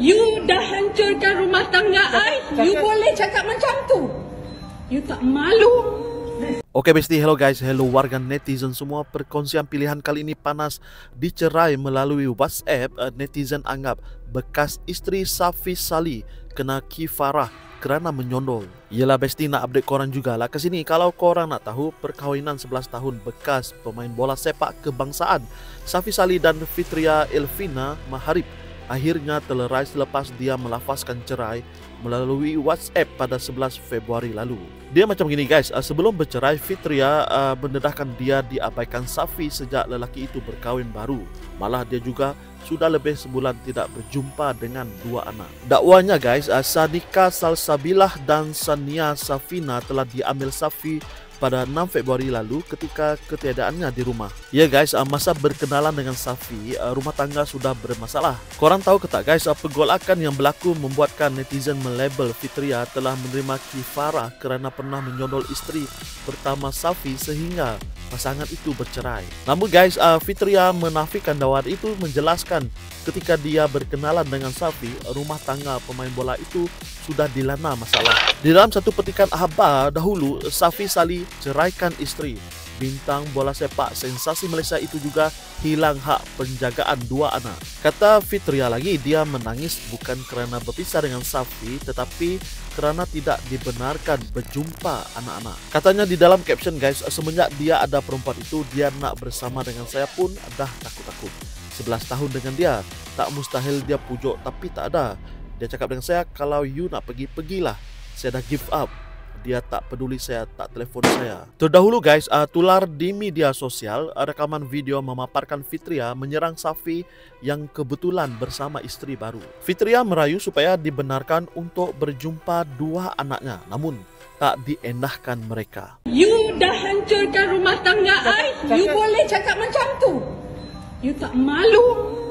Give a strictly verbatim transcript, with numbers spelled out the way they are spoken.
You dah hancurkan rumah tangga I. You boleh cakap macam tu? You tak malu? Oke besti, hello guys, hello warga netizen semua. Perkongsian pilihan kali ini panas. Dicerai melalui WhatsApp, netizen anggap bekas isteri Safi Sali kena kifarah kerana menyondol. Yelah besti, nak update korang juga lah ke sini. Kalau korang nak tahu, perkahwinan sebelas tahun bekas pemain bola sepak kebangsaan Safi Sali dan Fitria Elvina Maharib akhirnya terlerai selepas dia melafazkan cerai melalui WhatsApp pada sebelas Februari lalu. Dia macam gini guys, sebelum bercerai Fitria uh, mendedahkan dia diabaikan Safi sejak lelaki itu berkahwin baru. Malah dia juga sudah lebih sebulan tidak berjumpa dengan dua anak. Dakwanya guys, uh, Sanika Salsabilah dan Sania Safina telah diambil Safi pada enam Februari lalu ketika ketiadaannya di rumah. Ya guys, masa berkenalan dengan Safi, rumah tangga sudah bermasalah. Korang tahu ke tak guys, pergolakan yang berlaku membuatkan netizen melabel Fitria telah menerima kifarah kerana pernah menyondol isteri pertama Safi sehingga pasangan itu bercerai. Namun guys, Fitria menafikan dakwaan itu, menjelaskan ketika dia berkenalan dengan Safi, rumah tangga pemain bola itu sudah dilanda masalah. Di dalam satu petikan akhbar dahulu, Safi Sali ceraikan isteri. Bintang bola sepak sensasi Malaysia itu juga hilang hak penjagaan dua anak. Kata Fitria lagi, dia menangis bukan kerana berpisah dengan Safi, tetapi kerana tidak dibenarkan berjumpa anak-anak. Katanya di dalam caption guys, semenjak dia ada perempuan itu, dia nak bersama dengan saya pun dah takut-takut. sebelas tahun dengan dia, tak mustahil dia pujuk, tapi tak ada. Dia cakap dengan saya, kalau you nak pergi, pergilah. Saya dah give up. Dia tak peduli saya, tak telefon saya. Terdahulu guys, uh, tular di media sosial, uh, rekaman video memaparkan Fitria menyerang Safi yang kebetulan bersama isteri baru. Fitria merayu supaya dibenarkan untuk berjumpa dua anaknya, namun tak diendahkan mereka. You dah hancurkan rumah tangga I. You boleh cakap macam tu? You tak malu?